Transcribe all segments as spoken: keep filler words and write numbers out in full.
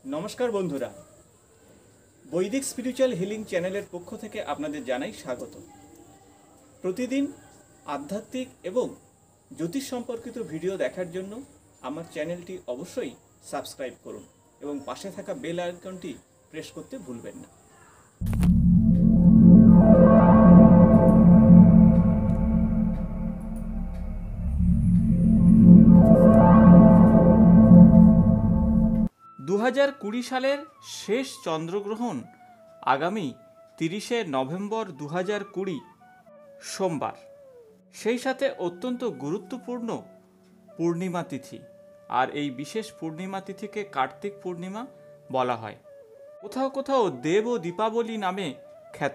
নমস্কার বন্ধুরা, বৈদিক স্পিরিচুয়াল হিলিং চ্যানেলের পক্ষ থেকে আপনাদের জানাই স্বাগত। প্রতিদিন আধ্যাত্মিক এবং জ্যোতিষ সম্পর্কিত ভিডিও দেখার জন্য আমার চ্যানেলটি অবশ্যই সাবস্ক্রাইব করুন এবং পাশে থাকা বেল আইকনটি প্রেস করতে ভুলবেন না। দু হাজার কুড়ি সালের শেষ চন্দ্রগ্রহণ আগামী তিরিশে নভেম্বর দু হাজার কুড়ি সোমবার, সেই সাথে অত্যন্ত গুরুত্বপূর্ণ পূর্ণিমা তিথি। আর এই বিশেষ পূর্ণিমা তিথিকে কার্তিক পূর্ণিমা বলা হয়, কোথাও কোথাও দেব ও দীপাবলি নামে খ্যাত।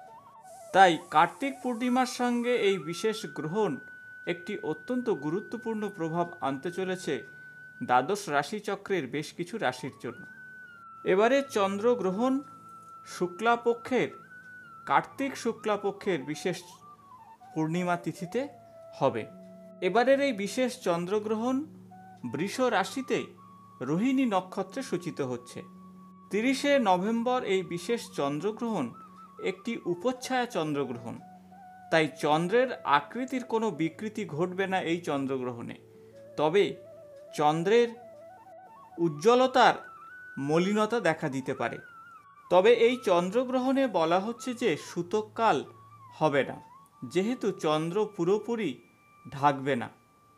তাই কার্তিক পূর্ণিমার সঙ্গে এই বিশেষ গ্রহণ একটি অত্যন্ত গুরুত্বপূর্ণ প্রভাব আনতে চলেছে দ্বাদশ রাশিচক্রের বেশ কিছু রাশির জন্য। এবারে চন্দ্রগ্রহণ শুক্লাপক্ষের কার্তিক শুক্লাপক্ষের বিশেষ পূর্ণিমা তিথিতে হবে। এবারের এই বিশেষ চন্দ্রগ্রহণ বৃষ রাশিতে রোহিণী নক্ষত্রে সূচিত হচ্ছে। তিরিশে নভেম্বর এই বিশেষ চন্দ্রগ্রহণ একটি উপচ্ছায়া চন্দ্রগ্রহণ, তাই চন্দ্রের আকৃতির কোনো বিকৃতি ঘটবে না এই চন্দ্রগ্রহণে। তবে চন্দ্রের উজ্জ্বলতার মলিনতা দেখা দিতে পারে। তবে এই চন্দ্রগ্রহণে বলা হচ্ছে যে সূতককাল হবে না, যেহেতু চন্দ্র পুরোপুরি ঢাকবে না।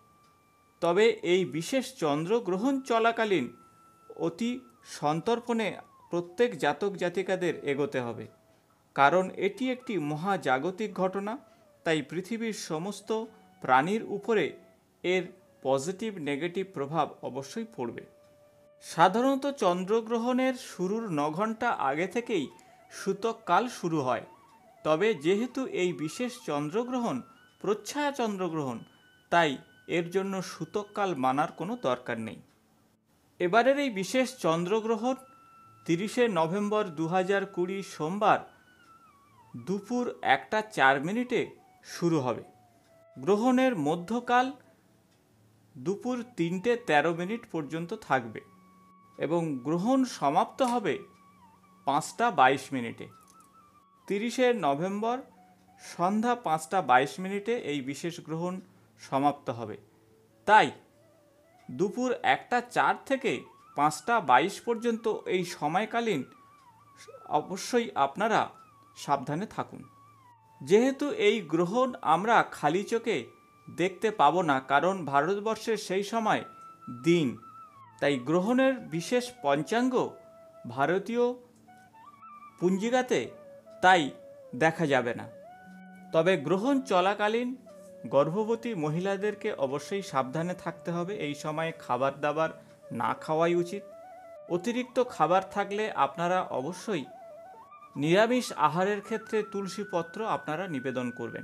তবে এই বিশেষ চন্দ্রগ্রহণ চলাকালীন অতি সন্তর্পণে প্রত্যেক জাতক জাতিকাদের এগোতে হবে, কারণ এটি একটি মহাজাগতিক ঘটনা। তাই পৃথিবীর সমস্ত প্রাণীর উপরে এর পজিটিভ নেগেটিভ প্রভাব অবশ্যই পড়বে। সাধারণত চন্দ্রগ্রহণের শুরুর ন ঘন্টা আগে থেকেই সূতককাল শুরু হয়। তবে যেহেতু এই বিশেষ চন্দ্রগ্রহণ প্রচ্ছায়া চন্দ্রগ্রহণ, তাই এর জন্য সূতককাল মানার কোনো দরকার নেই। এবারের এই বিশেষ চন্দ্রগ্রহণ তিরিশে নভেম্বর দু হাজার কুড়ি সোমবার দুপুর একটা চার মিনিটে শুরু হবে। গ্রহণের মধ্যকাল দুপুর তিনটে তেরো মিনিট পর্যন্ত থাকবে এবং গ্রহণ সমাপ্ত হবে পাঁচটা বাইশ মিনিটে। তিরিশে নভেম্বর সন্ধ্যা পাঁচটা বাইশ মিনিটে এই বিশেষ গ্রহণ সমাপ্ত হবে। তাই দুপুর একটা চার থেকে পাঁচটা বাইশ পর্যন্ত এই সময়কালীন অবশ্যই আপনারা সাবধানে থাকুন। যেহেতু এই গ্রহণ আমরা খালি চোখে দেখতে পাবো না, কারণ ভারতবর্ষের সেই সময় দিন, তাই গ্রহণের বিশেষ পঞ্চাঙ্গ ভারতীয় পঞ্জিকাতে তাই দেখা যাবে না। তবে গ্রহণ চলাকালীন গর্ভবতী মহিলাদেরকে অবশ্যই সাবধানে থাকতে হবে। এই সময়ে খাবার দাবার না খাওয়াই উচিত। অতিরিক্ত খাবার থাকলে আপনারা অবশ্যই নিরামিষ আহারের ক্ষেত্রে তুলসী পত্র আপনারা নিবেদন করবেন।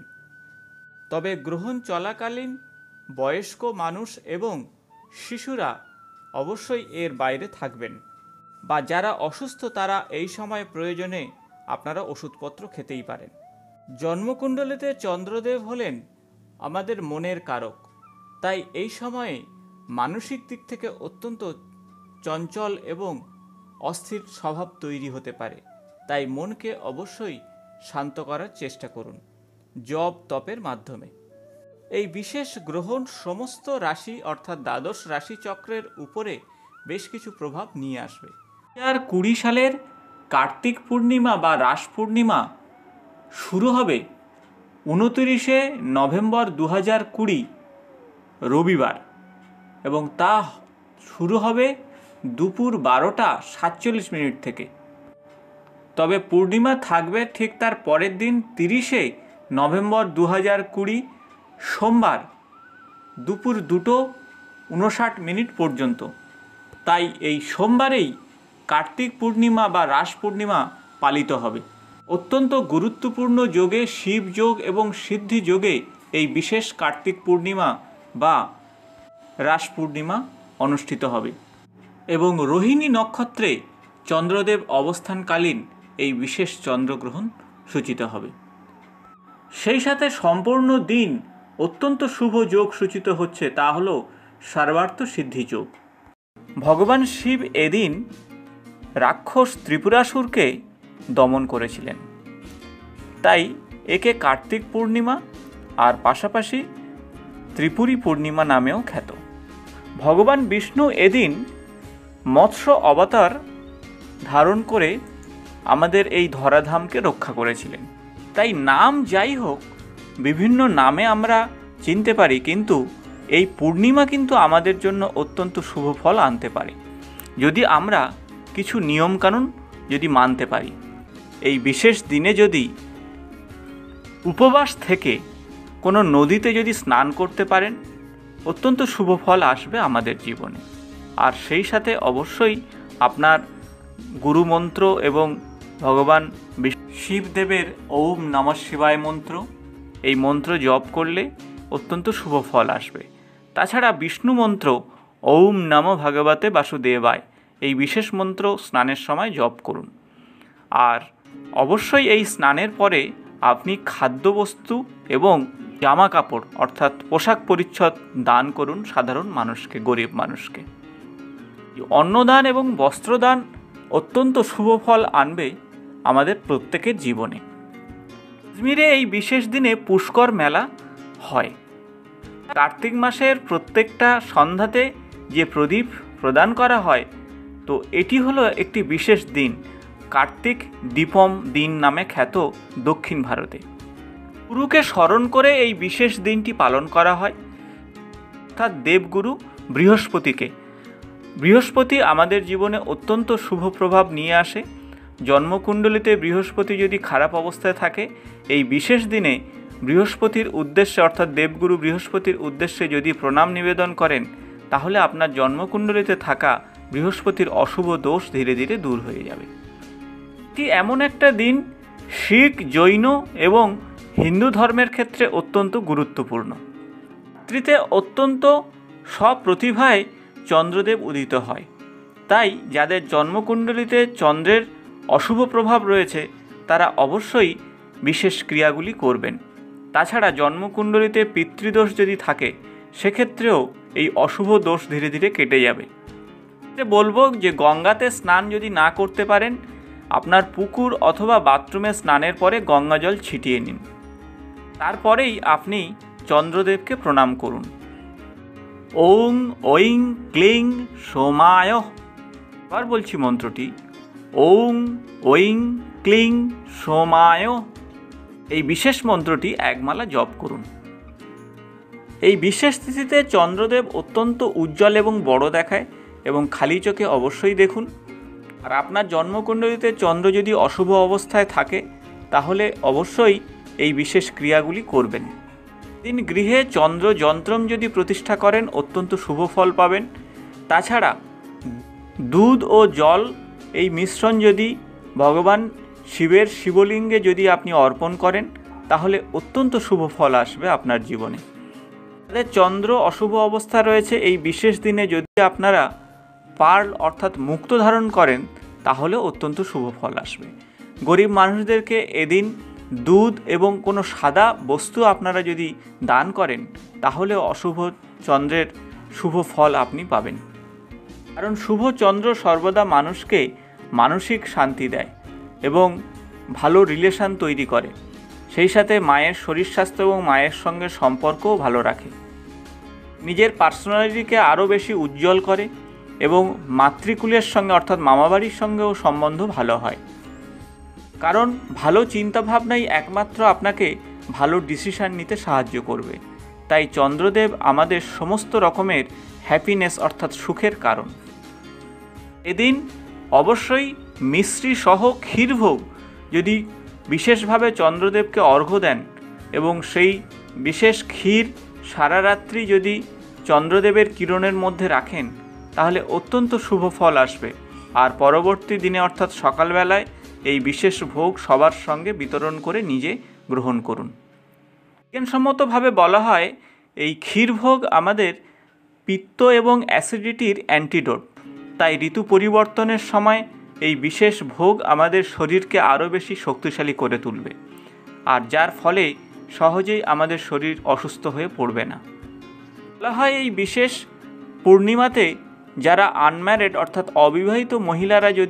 তবে গ্রহণ চলাকালীন বয়স্ক মানুষ এবং শিশুরা অবশ্যই এর বাইরে থাকবেন, বা যারা অসুস্থ তারা এই সময় প্রয়োজনে আপনারা ওষুধপত্র খেতেই পারেন। জন্মকুণ্ডলিতে চন্দ্রদেব হলেন আমাদের মনের কারক, তাই এই সময়ে মানসিক দিক থেকে অত্যন্ত চঞ্চল এবং অস্থির স্বভাব তৈরি হতে পারে। তাই মনকে অবশ্যই শান্ত করার চেষ্টা করুন জপ তপের মাধ্যমে। এই বিশেষ গ্রহণ সমস্ত রাশি অর্থাৎ দ্বাদশ রাশি চক্রের উপরে বেশ কিছু প্রভাব নিয়ে আসবে। দু হাজার কুড়ি সালের কার্তিক পূর্ণিমা বা রাস পূর্ণিমা শুরু হবে উনতিরিশে নভেম্বর দু হাজার কুড়ি রবিবার, এবং তা শুরু হবে দুপুর বারোটা সাতচল্লিশ মিনিট থেকে। তবে পূর্ণিমা থাকবে ঠিক তার পরের দিন তিরিশে নভেম্বর দু হাজার কুড়ি সোমবার দুপুর দুটো উনষাট মিনিট পর্যন্ত। তাই এই সোমবারেই কার্তিক পূর্ণিমা বা রাস পূর্ণিমা পালিত হবে। অত্যন্ত গুরুত্বপূর্ণ যোগে শিব যোগ এবং সিদ্ধি যোগে এই বিশেষ কার্তিক পূর্ণিমা বা রাস পূর্ণিমা অনুষ্ঠিত হবে এবং রোহিণী নক্ষত্রে চন্দ্রদেব অবস্থানকালীন এই বিশেষ চন্দ্রগ্রহণ সূচিত হবে। সেই সাথে সম্পূর্ণ দিন অত্যন্ত শুভ যোগ সূচিত হচ্ছে, তা হলো সর্বার্থ সিদ্ধি যোগ। ভগবান শিব এদিন রাক্ষস ত্রিপুরাসুরকে দমন করেছিলেন। তাই একে কার্তিক পূর্ণিমা আর পাশাপাশি ত্রিপুরী পূর্ণিমা নামেও খ্যাত। ভগবান বিষ্ণু এদিন মৎস্য অবতার ধারণ করে আমাদের এই ধরাধামকে রক্ষা করেছিলেন। তাই নাম যাই হোক, বিভিন্ন নামে আমরা চিনতে পারি, কিন্তু এই পূর্ণিমা কিন্তু আমাদের জন্য অত্যন্ত শুভ ফল আনতে পারে যদি আমরা কিছু নিয়মকানুন যদি মানতে পারি। এই বিশেষ দিনে যদি উপবাস থেকে কোনো নদীতে যদি স্নান করতে পারেন, অত্যন্ত শুভ ফল আসবে আমাদের জীবনে। আর সেই সাথে অবশ্যই আপনার গুরুমন্ত্র এবং ভগবান শিবদেবের ওম নমঃ শিবায় মন্ত্র, এই মন্ত্র জপ করলে অত্যন্ত শুভ ফল আসবে। তাছাড়া বিষ্ণু মন্ত্র ওম নমো ভগবতে বাসুদেবায়, এই বিশেষ মন্ত্র স্নানের সময় জপ করুন। আর অবশ্যই এই স্নানের পরে আপনি খাদ্যবস্তু এবং জামা কাপড় অর্থাৎ পোশাক পরিচ্ছদ দান করুন সাধারণ মানুষকে, গরিব মানুষকে। অন্নদান এবং বস্ত্রদান অত্যন্ত শুভ ফল আনবে আমাদের প্রত্যেকের জীবনে। আজমিরে এই বিশেষ দিনে পুষ্কর মেলা হয়। কার্তিক মাসের প্রত্যেকটা সন্ধ্যাতে যে প্রদীপ প্রদান করা হয়, তো এটি হলো একটি বিশেষ দিন, কার্তিক দীপম দিন নামে খ্যাত দক্ষিণ ভারতে। গুরুকে স্মরণ করে এই বিশেষ দিনটি পালন করা হয়, অর্থাৎ দেবগুরু বৃহস্পতিকে। বৃহস্পতি আমাদের জীবনে অত্যন্ত শুভ প্রভাব নিয়ে আসে। জন্মকুণ্ডলিতে বৃহস্পতি যদি খারাপ অবস্থায় থাকে, এই বিশেষ দিনে বৃহস্পতির উদ্দেশ্যে অর্থাৎ দেবগুরু বৃহস্পতির উদ্দেশ্যে যদি প্রণাম নিবেদন করেন, তাহলে আপনার জন্মকুণ্ডলিতে থাকা বৃহস্পতির অশুভ দোষ ধীরে ধীরে দূর হয়ে যাবে। এটি এমন একটা দিন শিখ, জৈন এবং হিন্দু ধর্মের ক্ষেত্রে অত্যন্ত গুরুত্বপূর্ণ। রাত্রিতে অত্যন্ত স্বপ্রতিভায় চন্দ্রদেব উদিত হয়। তাই যাদের জন্মকুণ্ডলিতে চন্দ্রের অশুভ প্রভাব রয়েছে, তারা অবশ্যই বিশেষ ক্রিয়াগুলি করবেন। তাছাড়া জন্মকুণ্ডলিতে পিতৃদোষ যদি থাকে, সেক্ষেত্রেও এই অশুভ দোষ ধীরে ধীরে কেটে যাবে। বলবো যে গঙ্গাতে স্নান যদি না করতে পারেন, আপনার পুকুর অথবা বাথরুমে স্নানের পরে গঙ্গা জল ছিটিয়ে নিন। তারপরেই আপনি চন্দ্রদেবকে প্রণাম করুন। ওং ঐং ক্লিং সোমায়, আবার বলছি মন্ত্রটি, ওং ঐং ক্লিং সোমায়, এই বিশেষ মন্ত্রটি একমালা জপ করুন। এই বিশেষ তিথিতে চন্দ্রদেব অত্যন্ত উজ্জ্বল এবং বড় দেখায়, এবং খালি চোখে অবশ্যই দেখুন। আর আপনার জন্মকুণ্ডলিতে চন্দ্র যদি অশুভ অবস্থায় থাকে, তাহলে অবশ্যই এই বিশেষ ক্রিয়াগুলি করবেন। দিন গৃহে চন্দ্র যন্ত্রম যদি প্রতিষ্ঠা করেন, অত্যন্ত শুভ ফল পাবেন। তাছাড়া দুধ ও জল এই মিশ্রণ যদি ভগবান শিবের শিবলিঙ্গে যদি আপনি অর্পণ করেন, তাহলে অত্যন্ত শুভ ফল আসবে আপনার জীবনে। যাদের চন্দ্র অশুভ অবস্থা রয়েছে, এই বিশেষ দিনে যদি আপনারা পার্ল অর্থাৎ মুক্ত ধারণ করেন, তাহলে অত্যন্ত শুভ ফল আসবে। গরিব মানুষদেরকে এদিন দুধ এবং কোনো সাদা বস্তু আপনারা যদি দান করেন, তাহলে অশুভ চন্দ্রের শুভ ফল আপনি পাবেন। কারণ শুভ চন্দ্র সর্বদা মানুষকে মানসিক শান্তি দেয় এবং ভালো রিলেশন তৈরি করে, সেই সাথে মায়ের শরীর স্বাস্থ্য এবং মায়ের সঙ্গে সম্পর্কও ভালো রাখে, নিজের পার্সোনালিটিকে আরও বেশি উজ্জ্বল করে এবং মাতৃকুলের সঙ্গে অর্থাৎ মামাবাড়ির সঙ্গেও সম্বন্ধ ভালো হয়। কারণ ভালো চিন্তাভাবনাই একমাত্র আপনাকে ভালো ডিসিশন নিতে সাহায্য করবে। তাই চন্দ্রদেব আমাদের সমস্ত রকমের হ্যাপিনেস অর্থাৎ সুখের কারণ। এদিন অবশ্যই মিশ্রি সহ ক্ষীরভোগ যদি বিশেষভাবে চন্দ্রদেবকে অর্ঘ্য দেন এবং সেই বিশেষ ক্ষীর সারা রাত্রি যদি চন্দ্রদেবের কিরণের মধ্যে রাখেন, তাহলে অত্যন্ত শুভ ফল আসবে। আর পরবর্তী দিনে অর্থাৎ সকালবেলায় এই বিশেষ ভোগ সবার সঙ্গে বিতরণ করে নিজে গ্রহণ করুন। বিজ্ঞানসম্মতভাবে বলা হয় এই ক্ষীরভোগ আমাদের পিত্ত এবং অ্যাসিডিটির অ্যান্টিডোট। তাই ঋতু পরিবর্তনের সময় এই বিশেষ ভোগ আমাদের শরীরকে আরও বেশি শক্তিশালী করে তুলবে, আর যার ফলে সহজেই আমাদের শরীর অসুস্থ হয়ে পড়বে না। বলা হয় এই বিশেষ পূর্ণিমাতে যারা আনম্যারিড অর্থাৎ অবিবাহিত মহিলারা যদি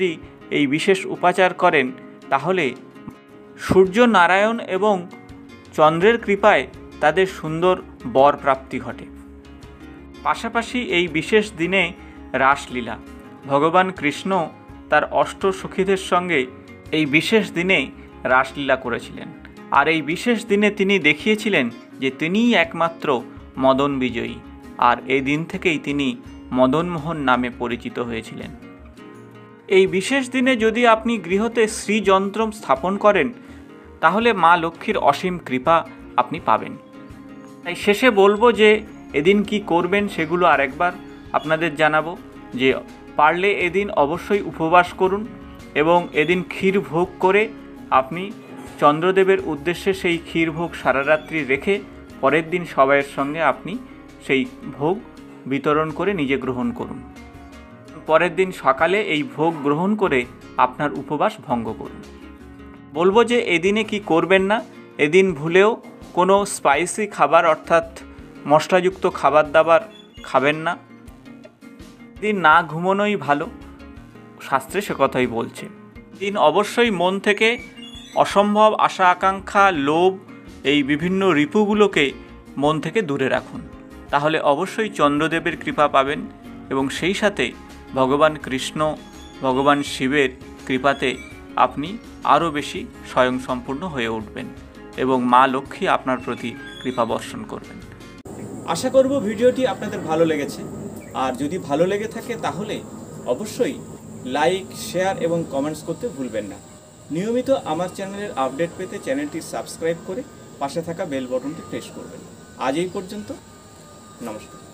এই বিশেষ উপাচার করেন তাহলে সূর্য নারায়ণ এবং চন্দ্রের কৃপায় তাদের সুন্দর বর প্রাপ্তি ঘটে। পাশাপাশি এই বিশেষ দিনে রাসলীলা, ভগবান কৃষ্ণ তার অষ্ট সখীদের সঙ্গে এই বিশেষ দিনে রাসলীলা করেছিলেন। আর এই বিশেষ দিনে তিনি দেখিয়েছিলেন যে তিনিই একমাত্র মদন বিজয়ী, আর এই দিন থেকেই তিনি মদনমোহন নামে পরিচিত হয়েছিলেন। এই বিশেষ দিনে যদি আপনি গৃহতে শ্রীযন্ত্র স্থাপন করেন তাহলে মা লক্ষ্মীর অসীম কৃপা আপনি পাবেন। তাই শেষে বলবো যে এদিন কি করবেন সেগুলো আরেকবার আপনাদের জানাবো। যে পারলে এদিন অবশ্যই উপবাস করুন এবং এদিন ক্ষীর ভোগ করে আপনি চন্দ্রদেবের উদ্দেশ্যে সেই ক্ষীর ভোগ সারা রাত্রি রেখে পরের দিন সবাইয়ের সঙ্গে আপনি সেই ভোগ বিতরণ করে নিজে গ্রহণ করুন। পরের দিন সকালে এই ভোগ গ্রহণ করে আপনার উপবাস ভঙ্গ করুন। বলবো যে এদিনে কি করবেন না, এদিন ভুলেও কোনো স্পাইসি খাবার অর্থাৎ মশলাযুক্ত খাবার দাবার খাবেন না। দিন না ঘুমানোই ভালো, শাস্ত্রে সে কথাই বলছে। দিন অবশ্যই মন থেকে অসম্ভব আশা আকাঙ্ক্ষা, লোভ, এই বিভিন্ন রিপুগুলোকে মন থেকে দূরে রাখুন, তাহলে অবশ্যই চন্দ্রদেবের কৃপা পাবেন এবং সেই সাথে ভগবান কৃষ্ণ, ভগবান শিবের কৃপাতে আপনি আরও বেশি স্বয়ংসম্পূর্ণ হয়ে উঠবেন এবং মা লক্ষ্মী আপনার প্রতি কৃপা বর্ষণ করবেন। আশা করব ভিডিওটি আপনাদের ভালো লেগেছে, আর যদি ভালো লেগে থাকে তাহলে অবশ্যই লাইক, শেয়ার এবং কমেন্টস করতে ভুলবেন না। নিয়মিত আমার চ্যানেলের আপডেট পেতে চ্যানেলটি সাবস্ক্রাইব করে পাশে থাকা বেল বটনটি প্রেস করবেন। আজ এই পর্যন্ত, নমস্কার।